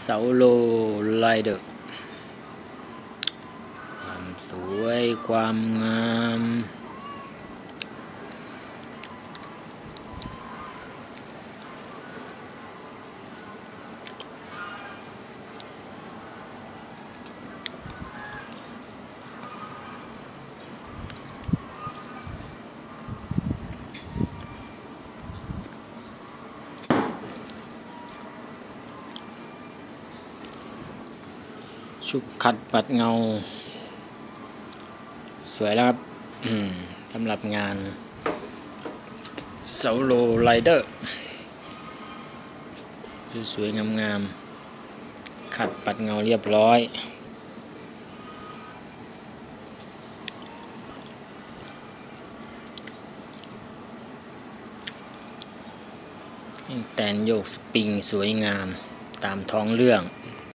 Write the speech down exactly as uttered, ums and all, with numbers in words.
าโลไลเดอร์ความสวยความงามชุบขัดปัดเงาสวยแล้วครับสำหรับงานเสาโลไลเดอร์สวยๆงามๆขัดปัดเงาเรียบร้อยแตนโยกสปริงสวยงามตามท้องเรื่อง